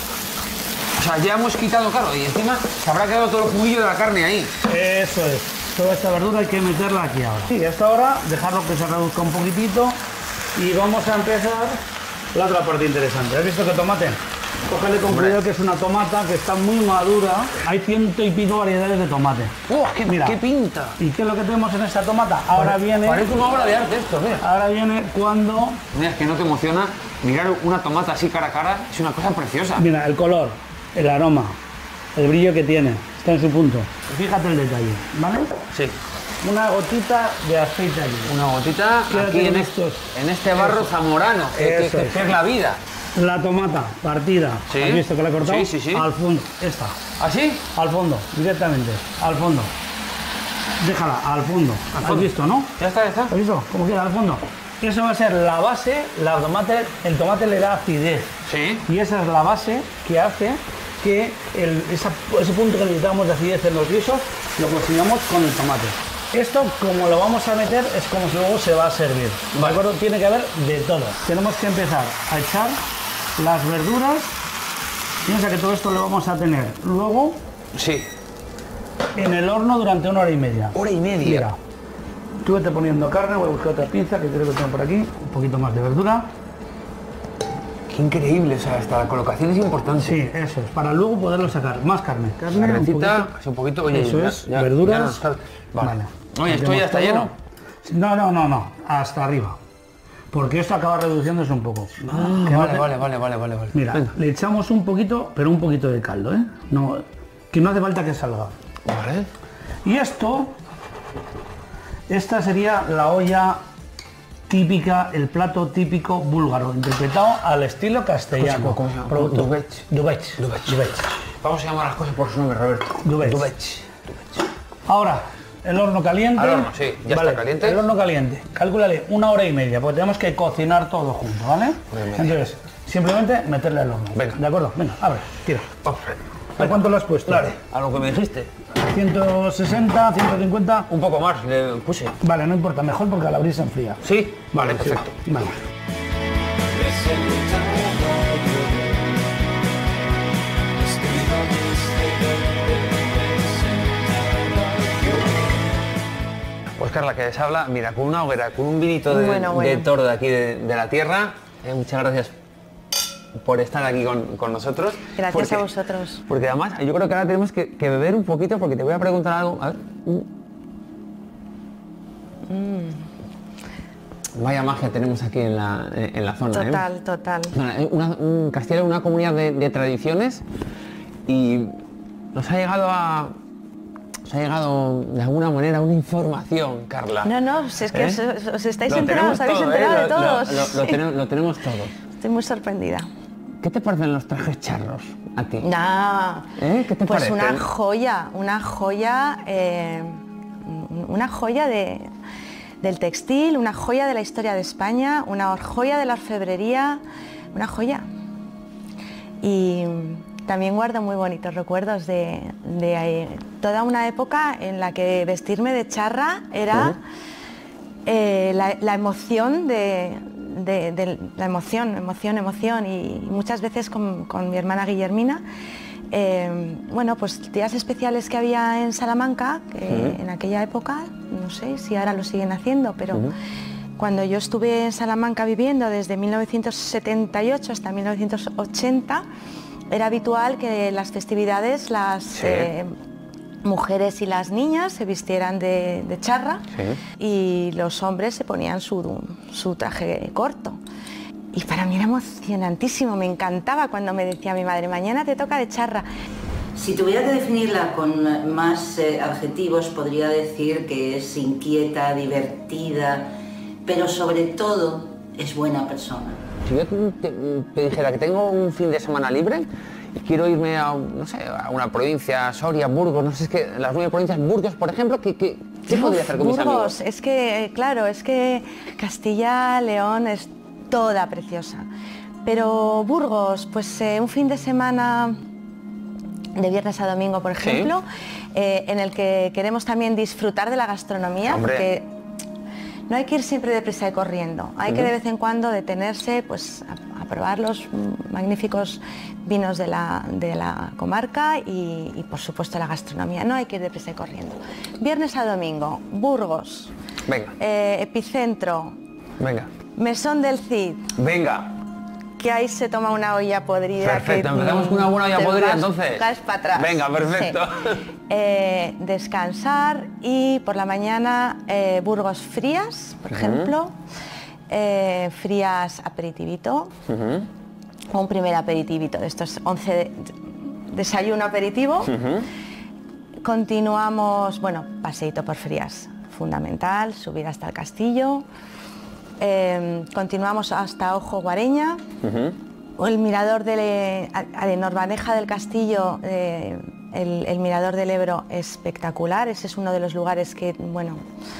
O sea, ya hemos quitado, claro, y encima se habrá quedado todo el juguillo de la carne ahí. Eso es. Toda esta verdura hay que meterla aquí ahora. Sí, a esta hora dejarlo que se reduzca un poquitito y vamos a empezar la otra parte interesante. ¿Has visto que tomate? Cógele con cuidado que es una tomata que está muy madura. Hay ciento y pico variedades de tomate. ¡Oh, qué, Mira, qué pinta! ¿Y qué es lo que tenemos en esta tomata? Ahora Pare- viene... Parece una obra de arte esto, mira. Ahora viene cuando... Mira, es que no te emociona mirar una tomata así cara a cara, es una cosa preciosa. Mira, el color, el aroma, el brillo que tiene, está en su punto. Fíjate el detalle, ¿vale? Sí. Una gotita de aceite aquí. Una gotita Quédate aquí en, con este, estos. en este barro Eso. zamorano, que, que- Eso que- es. que es la vida. La tomata partida. Sí. ¿Has visto que la he cortado? Sí, sí, sí. Al fondo, esta. ¿Así? Al fondo, directamente. Al fondo. Déjala, al fondo. Al ¿Has fondo. visto, no? Ya está, ya está. ¿Has visto? Como queda, al fondo. Eso va a ser la base, la tomate, el tomate le da acidez. Sí. Y esa es la base que hace que el- esa- ese punto que necesitamos de acidez en los guisos lo consigamos con el tomate. Esto, como lo vamos a meter, es como si luego se va a servir. ¿De acuerdo? Tiene que haber de todo. Tenemos que empezar a echar las verduras. Piensa que todo esto lo vamos a tener luego Sí. en el horno durante una hora y media. Hora y media. Mira, tú vete poniendo carne, voy a buscar otra pinza que creo que tengo por aquí, un poquito más de verdura. Qué increíble, o sea, hasta la colocación es importante. Sí, eso es, para luego poderlo sacar. Más carne, carne, un Carnecita, poquito. así un poquito, oye, Eso ya- es, ya- verduras. ya nos cal- Vale. Oye, ¿esto Metemos ya está todo. lleno? No, no, no, no, hasta arriba. Porque esto acaba reduciéndose un poco. Ah, Que no vale, te- vale, vale, vale, vale, vale. Mira, Venga. le echamos un poquito, pero un poquito de caldo, ¿eh? No, que no hace falta que salga. Vale. Y esto, esta sería la olla típica, el plato típico búlgaro, interpretado al estilo castellano. ¿Cómo se llama? Producto. Dubech. Dubech. Dubech. Dubech. Vamos a llamar las cosas por su nombre, Roberto. Dubech. Dubech. Ahora, el horno caliente. Al horno, sí, ya está caliente. El horno caliente. Cálculale una hora y media, porque tenemos que cocinar todo junto, ¿vale? Hora y media. Entonces, simplemente meterle al horno. Venga. ¿De acuerdo? Venga, abre, tira. Vamos. ¿A cuánto lo has puesto? Dale, a lo que me dijiste. ciento sesenta, ciento cincuenta. Un poco más, le puse. Vale, no importa, mejor porque al abrir se enfría. ¿Sí? Vale, Sí. perfecto. Vale. Pues Carla, que les habla, mira, con una hoguera, con un vinito de, Bueno, bueno. de toro de aquí de, de la tierra. Eh, muchas gracias por estar aquí con, con nosotros. Gracias Porque- a vosotros. Porque además, yo creo que ahora tenemos que, que beber un poquito porque te voy a preguntar algo. A ver. Mm. Vaya magia tenemos aquí en la, en la zona. ¿eh? Total, total. Bueno, eh, una, un Castilla es una comunidad de, de tradiciones y nos ha llegado a... Nos ha llegado de alguna manera una información, Carla. No, no, si es que ¿Eh? os, os estáis Lo enterados, tenemos habéis todo, enterado ¿eh? de Lo- todos. Lo, lo- lo Sí. tenemos, lo tenemos todo. Estoy muy sorprendida. ¿Qué te parecen los trajes charros a ti? Nah, ¿Eh? ¿Qué te pues parecen? una joya, una joya, eh, una joya de, del textil, una joya de la historia de España, una joya de la orfebrería, una joya. Y también guardo muy bonitos recuerdos de, de eh, toda una época en la que vestirme de charra era Ujú. eh, la, la emoción de, de- de- la emoción, emoción, emoción y muchas veces con, con mi hermana Guillermina, eh, bueno, pues días especiales que había en Salamanca, que Ujú. en aquella época, no sé si ahora lo siguen haciendo, pero Ujú. cuando yo estuve en Salamanca viviendo desde mil novecientos setenta y ocho hasta mil novecientos ochenta, era habitual que las festividades las Sí. eh, mujeres y las niñas se vistieran de, de charra y los hombres se ponían su, su traje corto. Y para mí era emocionantísimo, me encantaba cuando me decía mi madre, mañana te toca de charra. Si tuviera que definirla con más eh, adjetivos, podría decir que es inquieta, divertida, pero sobre todo es buena persona. Si yo te, te- te dijera que tengo un fin de semana libre y quiero irme a, un- no sé, a una provincia, Soria, Burgos, no sé, es que las nueve provincias, Burgos, por ejemplo, ¿qué, qué, qué podría hacer con mis Burgos, amigos? es que, claro, es que Castilla, León es toda preciosa. Pero Burgos, pues eh, un fin de semana de viernes a domingo, por Sí. ejemplo, eh, en el que queremos también disfrutar de la gastronomía, Hombre. porque no hay que ir siempre deprisa y corriendo, hay que Ujú. de vez en cuando detenerse pues, a, a probar los mm, magníficos vinos de la, de la comarca y, y, por supuesto la gastronomía, no hay que ir deprisa y corriendo. Viernes a domingo, Burgos, Venga, eh, Epicentro, venga, Mesón del Cid, venga. que ahí se toma una olla podrida. Perfecto, que, empezamos con una buena olla te podrida vas- entonces. caes para atrás. Venga, perfecto. Sí. Eh, descansar y por la mañana eh, Burgos frías, por Ujú. ejemplo. Eh, frías aperitivito. Ujú, O un primer aperitivito de estos once de- desayuno aperitivo. ujú. Continuamos, bueno, paseíto por Frías, fundamental, subir hasta el castillo. Eh, continuamos hasta Ojo Guareña, Ujú. o el mirador de, a- de Norbaneja del Castillo, eh, el, el mirador del Ebro espectacular. Ese es uno de los lugares que, bueno,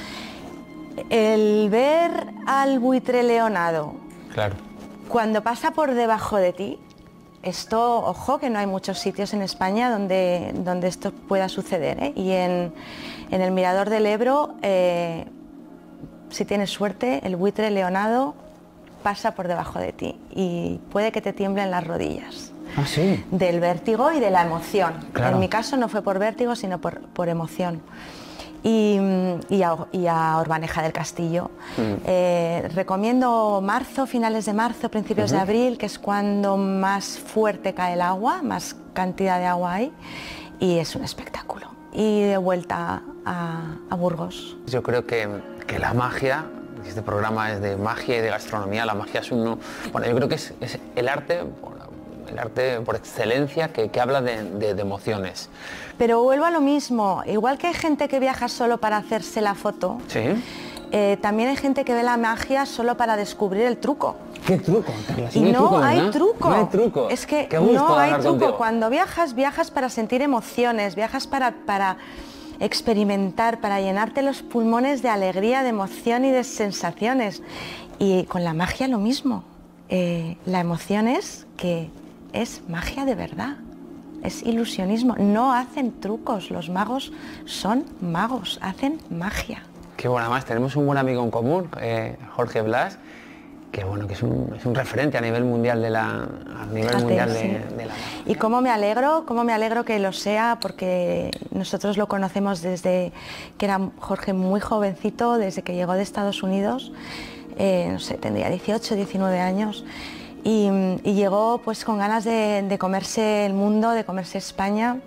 el ver al buitre leonado Claro. cuando pasa por debajo de ti, esto, ojo, que no hay muchos sitios en España donde, donde esto pueda suceder, ¿eh? Y en, en el Mirador del Ebro, eh, si tienes suerte, el buitre leonado pasa por debajo de ti y puede que te tiemblen las rodillas. Ah, sí. Del vértigo y de la emoción. Claro. En mi caso no fue por vértigo, sino por, por emoción. Y, y, a, y a Orbaneja del Castillo. Mm. Eh, recomiendo marzo, finales de marzo, principios Ujú. de abril, que es cuando más fuerte cae el agua, más cantidad de agua hay, y es un espectáculo. Y de vuelta a, a Burgos. Yo creo que, que la magia, este programa es de magia y de gastronomía, la magia es uno, bueno, yo creo que es, es el arte, el arte por excelencia que, que habla de, de- de emociones. Pero vuelvo a lo mismo, igual que hay gente que viaja solo para hacerse la foto, Sí. eh, también hay gente que ve la magia solo para descubrir el truco. ¿Qué truco, Carla? Si Y no truco, hay ¿verdad? truco. No hay truco. Es que Qué gusto no hay hablar truco. contigo. Cuando viajas, viajas para sentir emociones, viajas para, para experimentar, para llenarte los pulmones de alegría, de emoción y de sensaciones. Y con la magia lo mismo. Eh, la emoción es que es magia de verdad. Es ilusionismo. No hacen trucos. Los magos son magos, hacen magia. Qué bueno, además tenemos un buen amigo en común, eh, Jorge Blas, que bueno, que es un, es un referente a nivel mundial de la, a nivel Fíjate, mundial sí. de, de la Y cómo me alegro, cómo me alegro que lo sea, porque nosotros lo conocemos desde que era Jorge muy jovencito, desde que llegó de Estados Unidos, eh, no sé, tendría dieciocho, diecinueve años, y, y llegó pues con ganas de, de comerse el mundo, de comerse España,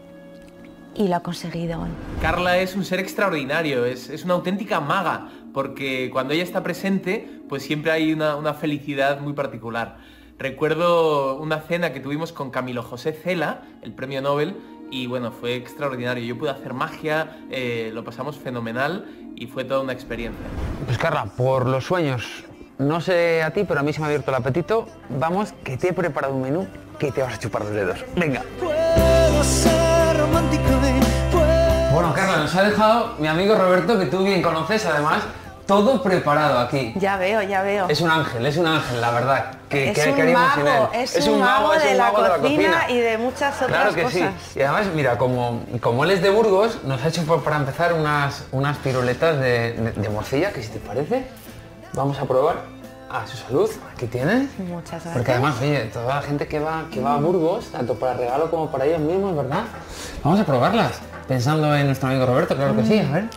y lo ha conseguido. Carla es un ser extraordinario, es, es una auténtica maga, porque cuando ella está presente, pues siempre hay una, una felicidad muy particular. Recuerdo una cena que tuvimos con Camilo José Cela, el premio Nobel, y bueno, fue extraordinario. Yo pude hacer magia, eh, lo pasamos fenomenal y fue toda una experiencia. Pues Carla, por los sueños, no sé a ti, pero a mí se me ha abierto el apetito. Vamos, que te he preparado un menú que te vas a chupar los dedos. Venga. Puedo ser romántico y puedo... Bueno, Carla, nos ha dejado mi amigo Roberto, que tú bien conoces, además, todo preparado aquí. Ya veo, ya veo. Es un ángel, es un ángel, la verdad. Que, Es que un queríamos sin mago, él. es un mago es de un la mago de la cocina cocina y de muchas otras Claro que cosas. sí. Y además, mira, como, como él es de Burgos, nos ha hecho por- para empezar unas, unas piruletas de, de- de morcilla, que si te parece, vamos a probar. A su salud, aquí tienes. Muchas gracias. Porque además, oye, toda la gente que va, que va a Burgos, tanto para regalo como para ellos mismos, ¿verdad? Vamos a probarlas, pensando en nuestro amigo Roberto, claro que sí, a ver.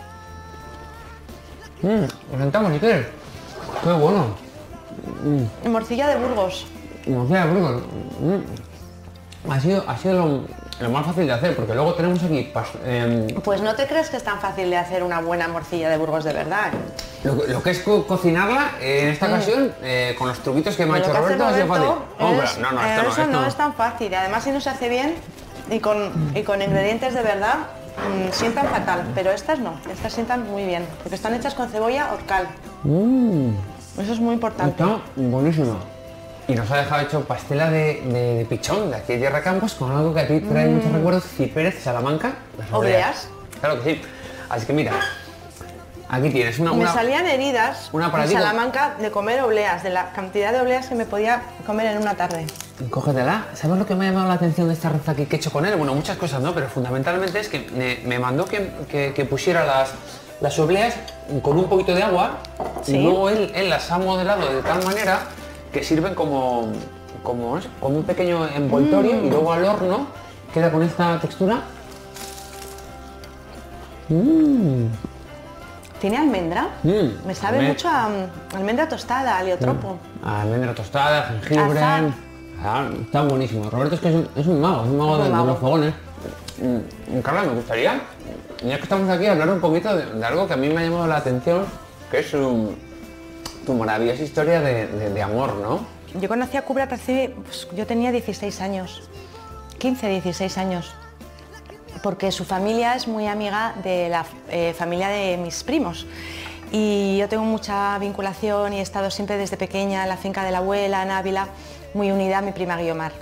Mmm, nos sentamos si quieres. Qué bueno. Mm. Morcilla de Burgos. Morcilla de Burgos. Mm. Ha sido, ha sido lo, lo más fácil de hacer, porque luego tenemos aquí pas- em, Pues no te crees que es tan fácil de hacer una buena morcilla de Burgos de verdad. ¿eh? lo, que- lo que es co- cocinarla, eh, en esta Mm. ocasión, eh, con los truquitos que me ha Lo hecho que hace Roberto, ha sido fácil. Roberto Oh, pero es- no, no, esto eh, no, eso esto no no. es tan fácil. Y además si no se hace bien y con, y con ingredientes de verdad, mm, sientan fatal. Pero estas no, estas sientan muy bien. Porque están hechas con cebolla orcal. Mm. Eso es muy importante. Está buenísimo. Y nos ha dejado hecho pastela de, de- de pichón, de aquí de Tierra Campos, con algo que a ti trae Mm. muchos recuerdos, Cipérez, Salamanca. las Obleas. Claro que sí. Así que mira, aquí tienes una... Me una- salían heridas una en para ti, ¿no? Salamanca de comer obleas, de la cantidad de obleas que me podía comer en una tarde. Cógetela. ¿Sabes lo que me ha llamado la atención de esta receta que he hecho con él? Bueno, muchas cosas, ¿no? Pero fundamentalmente es que me, me mandó que, que- que pusiera las, las obleas con un poquito de agua Sí. y luego él, él las ha modelado de tal manera que sirven como, como, ¿no? como un pequeño envoltorio Mm. y luego al horno queda con esta textura. Mm. Tiene almendra. Mm, Me sabe alme- mucho a um, almendra tostada, aliotropo. Almendra tostada, jengibre. Azar. Ah, está buenísimo. Roberto es que es un, es un mago, es un mago, Es un de, de mago. los fogones. Mm, Carla, me gustaría, ya que estamos aquí, hablar un poquito de, de algo que a mí me ha llamado la atención, que es um, tu maravillosa historia de, de- de amor, ¿no? Yo conocí a Kubrat hace, pues, yo tenía dieciséis años, quince, dieciséis años, porque su familia es muy amiga de la eh, familia de mis primos. Y yo tengo mucha vinculación y he estado siempre desde pequeña en la finca de la abuela, en Ávila, muy unida a mi prima Guiomar.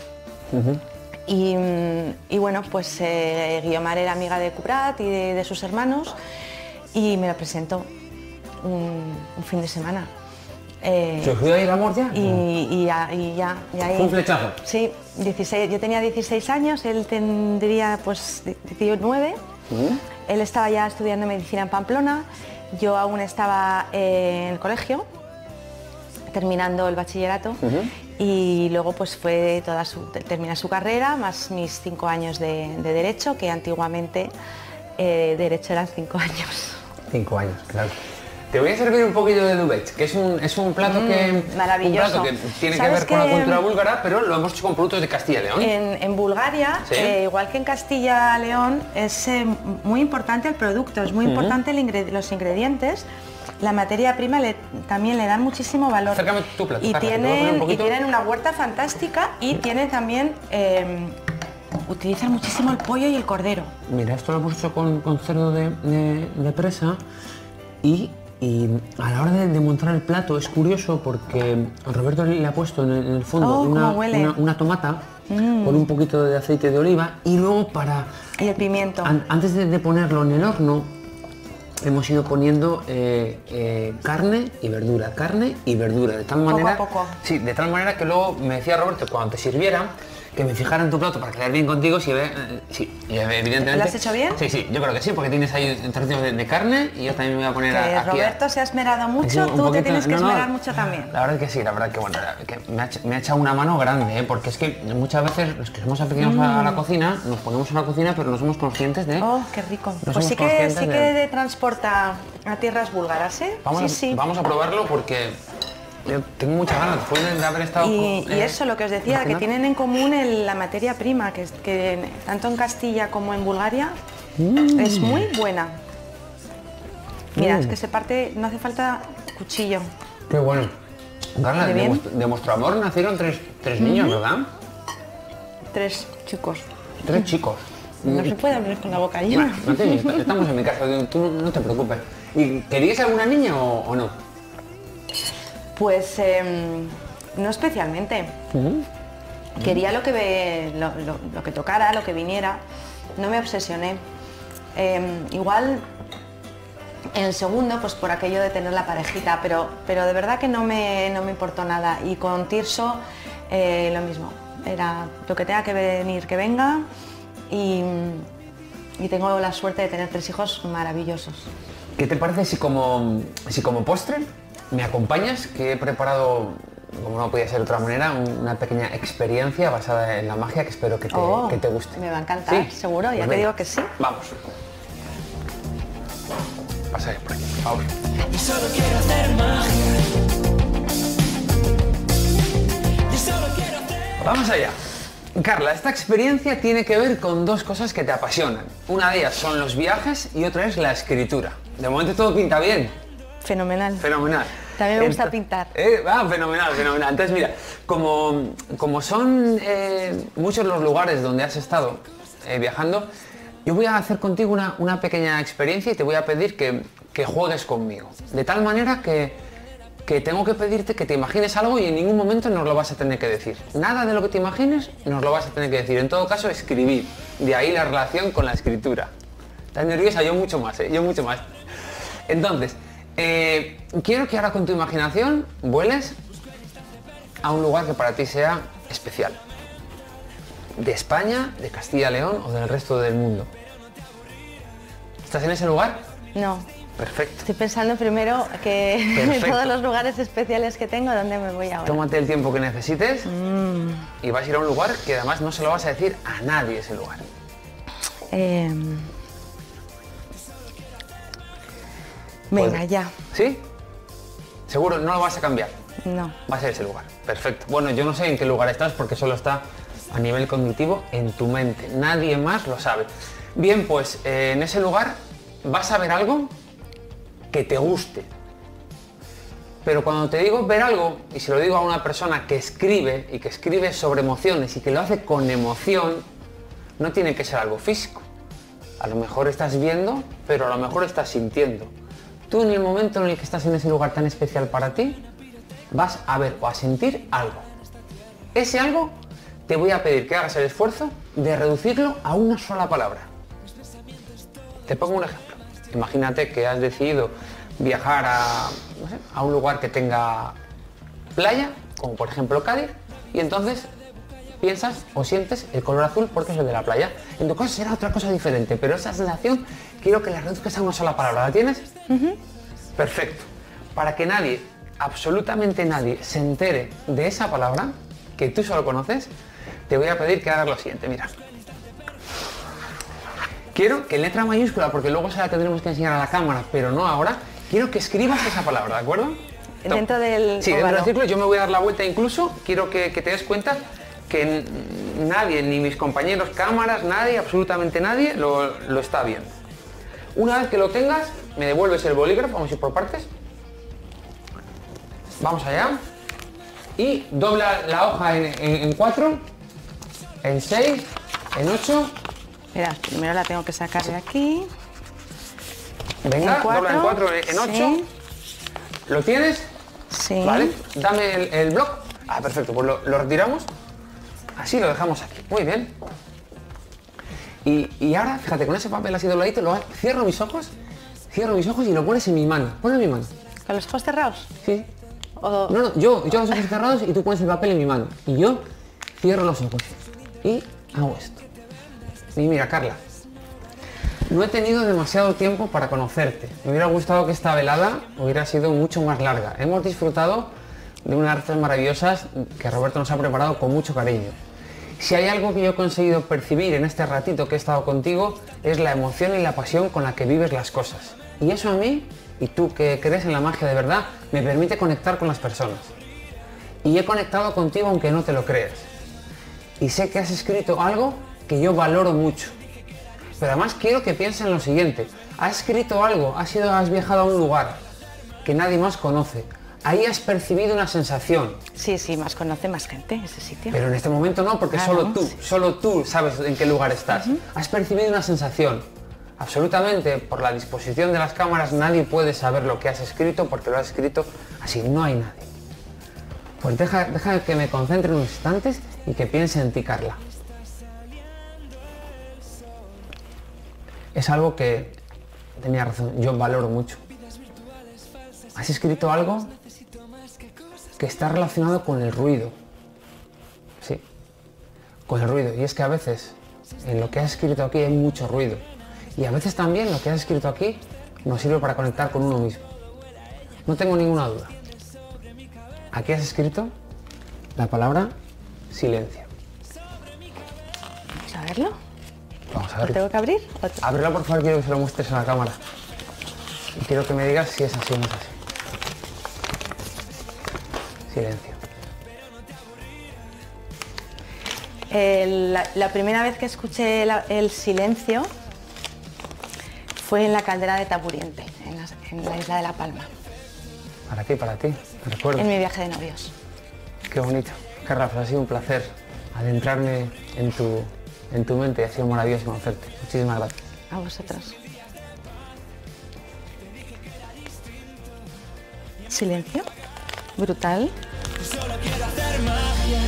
Y, mm, y bueno, pues eh, Guiomar era amiga de Kubrat y de, de sus hermanos y me lo presentó un, un fin de semana. Eh, ¿Surgió ahí el amor ya? Y, y ya, y ya, y ahí- Fue un flechazo. Sí, dieciséis, yo tenía dieciséis años, él tendría pues diecinueve. Él estaba ya estudiando medicina en Pamplona, yo aún estaba eh, en el colegio, terminando el bachillerato. Y luego pues fue toda su, terminar su carrera, más mis cinco años de, de Derecho, que antiguamente eh, Derecho eran cinco años. Cinco años, claro. Te voy a servir un poquito de duvet, que es un, es un plato que Mm, maravilloso. un plato que tiene que ¿Sabes ver con la que- cultura búlgara, pero lo hemos hecho con productos de Castilla y León. En, en Bulgaria, Sí. eh, igual que en Castilla-León, es eh, muy importante el producto, es muy Ujú. importante el ingre- los ingredientes. La materia prima le- también le dan muchísimo valor. Acércame tu plato, Y Carla, que te voy a poner un tienen, y poquito. tienen una huerta fantástica y tienen también, eh, utilizan muchísimo el pollo y el cordero. Mira, esto lo hemos hecho con, con cerdo de, de- de presa y, y a la hora de, de montar el plato es curioso porque Roberto le ha puesto en el, en el fondo Oh, una, cómo huele. una- una tomata Mm. con un poquito de aceite de oliva y luego para... Y el pimiento. An- antes de, de ponerlo en el horno hemos ido poniendo eh, eh, carne y verdura, carne y verdura, de tal Poco a manera... poco. Sí, de tal manera que luego me decía Roberto cuando te sirviera que me fijara en tu plato para quedar bien contigo si ve... eh, sí, y evidentemente... ¿Lo has hecho bien? Sí, sí, yo creo que sí, porque tienes ahí trocitos de, de carne y yo también me voy a poner Que a, aquí a- Roberto se ha esmerado Sí, mucho, un tú te poquito- tienes que no, no, esmerar mucho también. La verdad es que sí, la verdad que bueno, que me, ha, hecho- me ha echado una mano grande, ¿eh? Porque es que muchas veces los que somos aficionados a, a la Mm. cocina, nos ponemos a la cocina pero no somos conscientes de... Oh, qué rico. No Pues somos sí que, conscientes sí de- que te transporta a tierras búlgaras, ¿eh? Vamos, sí, a, sí. vamos a probarlo porque yo tengo muchas ganas después de haber estado... Y, con- y eh, eso, lo que os decía, que cocinando. tienen en común el- la materia prima, que, es- que en- tanto en Castilla como en Bulgaria Mm. es muy buena. Mira, Mm. es que se parte, no hace falta cuchillo. Qué bueno. Carla, ¿De de, bien? vuestro, de vuestro amor nacieron tres, tres niños, Ujú. ¿verdad? Tres chicos. Tres chicos. No se puede abrir con la boca llena. Bueno, no te- est- estamos en mi casa, tú no te preocupes. ¿Y queríais alguna niña o, o no? Pues em, no especialmente. Quería lo que, ve- lo, lo- lo que tocara, lo que viniera. No me obsesioné. Em, igual en el segundo, pues por aquello de tener la parejita, pero, pero de verdad que no me, no me importó nada. Y con Tirso eh, lo mismo. Era lo que tenga que venir, que venga. Y, y tengo la suerte de tener tres hijos maravillosos. ¿Qué te parece si como, si como postre me acompañas? Que he preparado, como no podía ser de otra manera, un- una pequeña experiencia basada en la magia que espero que te, Oh, que te guste. Me va a encantar, ¿Sí? seguro, ya Pues te venga, digo que sí. Vamos. Pasa por aquí, por favor. Y solo quiero hacer magia. Y solo quiero hacer... Vamos allá. Carla, esta experiencia tiene que ver con dos cosas que te apasionan. Una de ellas son los viajes y otra es la escritura. De momento todo pinta bien. Fenomenal. Fenomenal. También me gusta Ento- pintar. Eh, ah, fenomenal, fenomenal. Entonces, mira, como, como son eh, muchos los lugares donde has estado eh, viajando, yo voy a hacer contigo una, una pequeña experiencia y te voy a pedir que, que juegues conmigo. De tal manera que, que tengo que pedirte que te imagines algo y en ningún momento nos lo vas a tener que decir. Nada de lo que te imagines nos lo vas a tener que decir. En todo caso, escribir. De ahí la relación con la escritura. ¿Estás nerviosa? Yo mucho más, ¿eh? Yo mucho más. Entonces, eh, quiero que ahora con tu imaginación vueles a un lugar que para ti sea especial. De España, de Castilla y León o del resto del mundo. ¿Estás en ese lugar? No. Perfecto. Estoy pensando primero que en Perfecto. todos los lugares especiales que tengo, ¿dónde me voy ahora? Tómate el tiempo que necesites Mm, y vas a ir a un lugar que además no se lo vas a decir a nadie ese lugar. em, Venga, Pues, ya. ¿Sí? ¿Seguro? ¿No lo vas a cambiar? No. Va a ser ese lugar. Perfecto. Bueno, yo no sé en qué lugar estás porque solo está a nivel cognitivo en tu mente. Nadie más lo sabe. Bien, pues eh, en ese lugar vas a ver algo que te guste. Pero cuando te digo ver algo, y se lo digo a una persona que escribe y que escribe sobre emociones y que lo hace con emoción, no tiene que ser algo físico. A lo mejor estás viendo, pero a lo mejor estás sintiendo. Tú en el momento en el que estás en ese lugar tan especial para ti, vas a ver o a sentir algo. Ese algo te voy a pedir que hagas el esfuerzo de reducirlo a una sola palabra. Te pongo un ejemplo. Imagínate que has decidido viajar a, no sé, a un lugar que tenga playa, como por ejemplo Cádiz, y entonces piensas o sientes el color azul porque es el de la playa. En tu caso será otra cosa diferente, pero esa sensación quiero que la reduzcas a una sola palabra. ¿La tienes? Uh-huh. Perfecto. Para que nadie, absolutamente nadie, se entere de esa palabra, que tú solo conoces, te voy a pedir que hagas lo siguiente, mira. Quiero que en letra mayúscula, porque luego se la tendremos que enseñar a la cámara, pero no ahora, quiero que escribas esa palabra, ¿de acuerdo? Dentro del Sí, dentro óvalo. del círculo. Yo me voy a dar la vuelta incluso, quiero que, que te des cuenta que nadie, ni mis compañeros cámaras, nadie, absolutamente nadie, lo, lo está viendo. Una vez que lo tengas, me devuelves el bolígrafo, vamos a ir por partes. Vamos allá. Y dobla la hoja en, en, en cuatro, en seis, en ocho. Mira, primero la tengo que sacar de aquí. Venga, En cuatro, dobla en cuatro, en ocho. sí. ¿Lo tienes? Sí. Vale, dame el, el bloc. Ah, perfecto, pues lo, lo retiramos. Así lo dejamos aquí. Muy bien. Y, y ahora, fíjate, con ese papel así dobladito, lo, cierro mis ojos, cierro mis ojos y lo pones en mi mano. Ponlo en mi mano. ¿Con los ojos cerrados? Sí. O... No, no, yo, yo los ojos cerrados y tú pones el papel en mi mano. Y yo cierro los ojos. Y hago esto. Y mira, Carla, no he tenido demasiado tiempo para conocerte. Me hubiera gustado que esta velada hubiera sido mucho más larga. Hemos disfrutado de unas recetas maravillosas que Roberto nos ha preparado con mucho cariño. Si hay algo que yo he conseguido percibir en este ratito que he estado contigo, es la emoción y la pasión con la que vives las cosas. Y eso a mí, y tú que crees en la magia de verdad, me permite conectar con las personas. Y he conectado contigo aunque no te lo creas. Y sé que has escrito algo que yo valoro mucho. Pero además quiero que pienses en lo siguiente. Has escrito algo, has, ido, has viajado a un lugar que nadie más conoce. Ahí has percibido una sensación. Sí, sí, más conoce más gente ese sitio. Pero en este momento no, porque Claro, solo tú, sí. solo tú sabes en qué lugar estás. Uh-huh. Has percibido una sensación. Absolutamente, por la disposición de las cámaras, nadie puede saber lo que has escrito porque lo has escrito así, no hay nadie. Pues deja, deja que me concentre unos instantes y que piense en ti, Carla. Es algo que, tenía razón, yo valoro mucho. Has escrito algo que está relacionado con el ruido. Sí, con el ruido. Y es que a veces en lo que has escrito aquí hay mucho ruido. Y a veces también lo que has escrito aquí nos sirve para conectar con uno mismo. No tengo ninguna duda. Aquí has escrito la palabra silencio. Vamos a verlo. Vamos a ¿Lo verlo. tengo que abrir? ¿O te- Ábrelo, por favor, quiero que se lo muestres a la cámara. Y quiero que me digas si es así o no es así. Silencio. El- la, la primera vez que escuché la- el silencio fue en la caldera de Taburiente, en la, en la isla de La Palma, Para ti, para ti. Me recuerdo. en mi viaje de novios. Qué bonito. Carla, pues ha sido un placer adentrarme en tu, en tu mente. Ha sido maravilloso conocerte. Muchísimas gracias. A vosotros. Silencio. Brutal. Solo quiero hacer magia.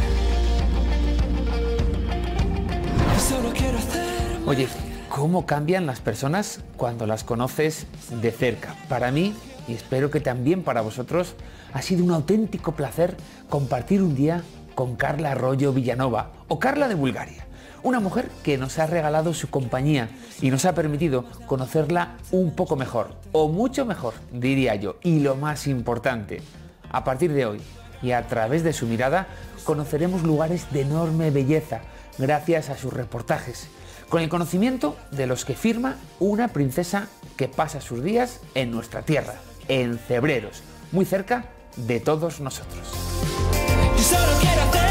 Solo quiero hacer. Oye, ¿cómo cambian las personas cuando las conoces de cerca? Para mí, y espero que también para vosotros, ha sido un auténtico placer compartir un día con Carla Arroyo Villanova, o Carla de Bulgaria. Una mujer que nos ha regalado su compañía y nos ha permitido conocerla un poco mejor, o mucho mejor, diría yo. Y lo más importante, a partir de hoy y a través de su mirada, conoceremos lugares de enorme belleza gracias a sus reportajes. con el conocimiento de los que firma una princesa que pasa sus días en nuestra tierra, en Cebreros, muy cerca de todos nosotros. Y solo quiero hacer